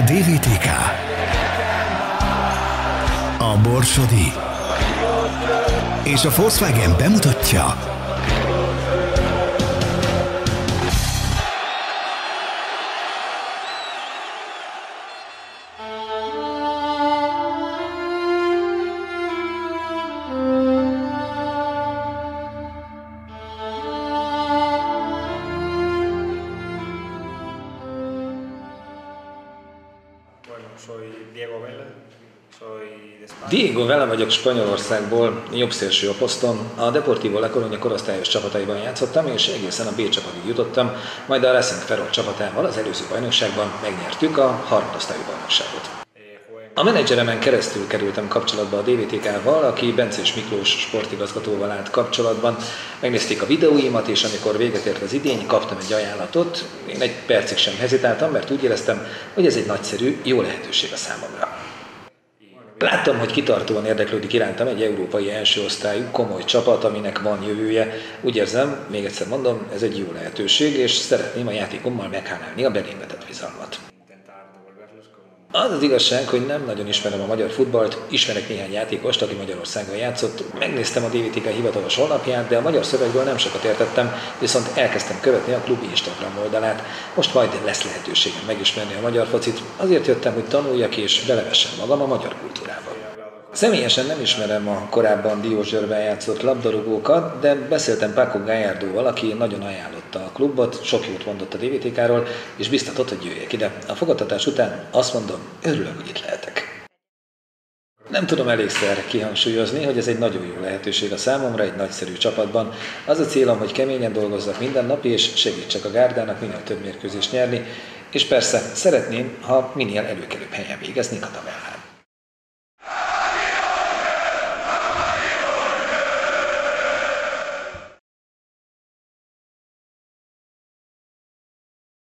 DVTK. A Borsodi és a Volkswagen bemutatja Diego Vela vagyok Spanyolországból, jobbszélső a poszton. A Deportivo La Coruña korosztályos csapataiban játszottam, és egészen a B csapatig jutottam, majd a Racing Ferrol csapatával az előző bajnokságban megnyertük a harmadosztályú bajnokságot. A menedzseremen keresztül kerültem kapcsolatba a DVTK-val, aki Bencés Miklós sportigazgatóval állt kapcsolatban. Megnézték a videóimat, és amikor véget ért az idény, kaptam egy ajánlatot. Én egy percig sem hezitáltam, mert úgy éreztem, hogy ez egy nagyszerű, jó lehetőség a számomra. Láttam, hogy kitartóan érdeklődik irántam egy európai első osztályú, komoly csapat, aminek van jövője. Úgy érzem, még egyszer mondom, ez egy jó lehetőség, és szeretném a játékommal meghálálni a belém vetett bizalmat. Az az igazság, hogy nem nagyon ismerem a magyar futballt, ismerek néhány játékost, aki Magyarországon játszott. Megnéztem a DVTK hivatalos honlapját, de a magyar szövegből nem sokat értettem, viszont elkezdtem követni a klub Instagram oldalát. Most majd lesz lehetőségem megismerni a magyar focit, azért jöttem, hogy tanuljak és belevessem magam a magyar kultúrába. Személyesen nem ismerem a korábban Diósgyőrben játszott labdarúgókat, de beszéltem Paco Gallardóval, aki nagyon ajánlotta a klubot, sok jót mondott a DVTK-ról, és biztatott, hogy jöjjek ide. A fogadtatás után azt mondom, örülök, hogy itt lehetek. Nem tudom elégszer kihangsúlyozni, hogy ez egy nagyon jó lehetőség a számomra egy nagyszerű csapatban. Az a célom, hogy keményen dolgozzak minden nap, és segítsek a gárdának minél több mérkőzést nyerni, és persze szeretném, ha minél előkelőbb helyen végeznék a tabellán.